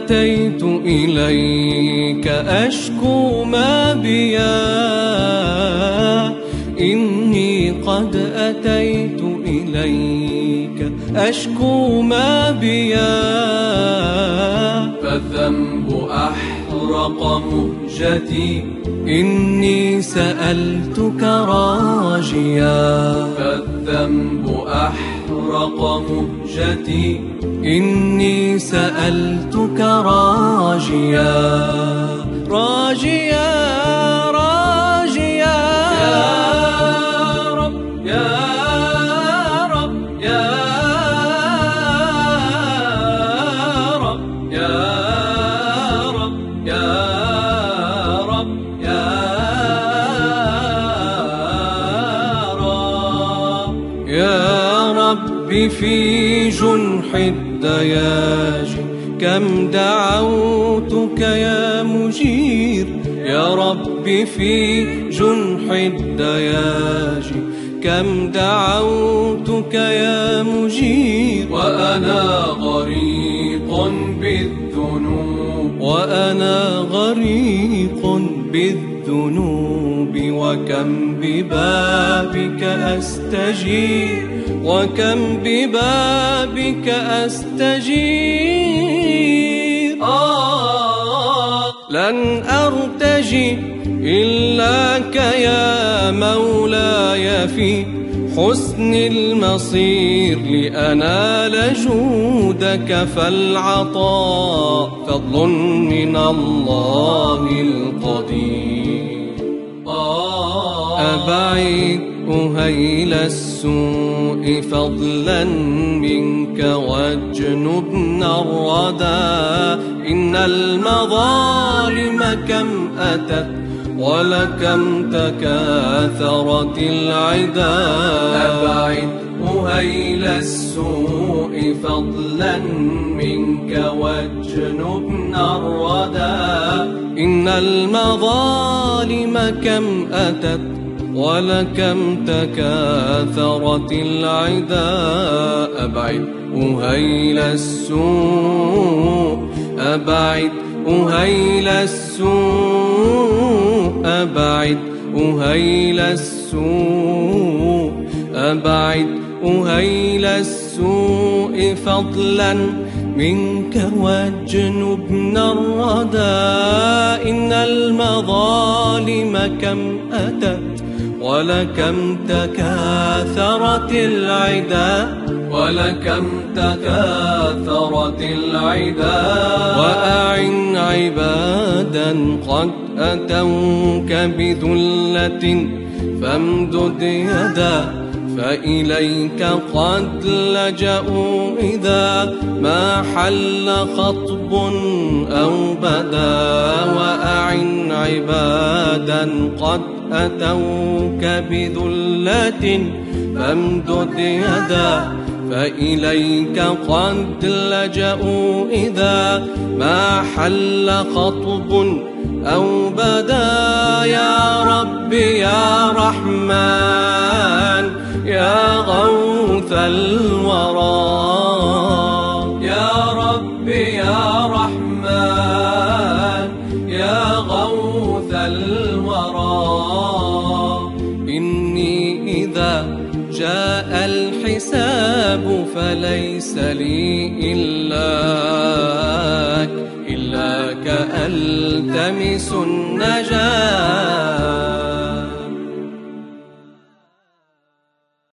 أتيت إليك أشكو ما بيا، إني قد أتيت إليك أشكو ما بيا. فالذنب أحرق مهجتي، إني سألتك راجيا. فالذنب أحرق مهجتي، إني سألتك راجيا. راجيا راجيا يا رب يا رب يا رب يا رب يا رب يا رب يا رب. في جنح الدياجي كم دعوتك يا مجير، يا رب في جنح الدياجي كم دعوتك يا مجير. وأنا غريق بالذنوب، وأنا غريق بالذنوب، وكم ببابك أستجير، وكم ببابك أستجير. لن أرتجي إلاك يا مولاي في حسن المصير، لأنال جودك فالعطاء فضل من الله القدير. أبعد أهيل السوء فضلا منك واجنبنا الردى، إن المظالم كم أتت ولكم تكاثرت العدا. أبعد أهيل السوء فضلا منك واجنبنا الردى، إن المظالم كم أتت ولكم تكاثرت العدا. أبعد أهيل السوء، أبعد أهيل السوء، أبعد أهيل السوء، أبعد أهيل السوء فضلا منك واجنبنا الردى، إن المظالم كم أتت ولكم تكاثرت العدا، ولكم تكاثرت العدا. وأعن عبادا قد أتوك بذلة فامدد يدا، فإليك قد لجأوا إذا ما حل خطب أو بدا. وأعن عبادا قد أتوك بذلة فامدد يدا، فإليك قد لجأوا إذا ما حل خطب أو بدا. يا رب يا رحمن يا غوث الورى، يا رب يا رحمن يا غوث الورى. إني إذا جاء الحساب فليس لي إلاك ألتمس النجاة.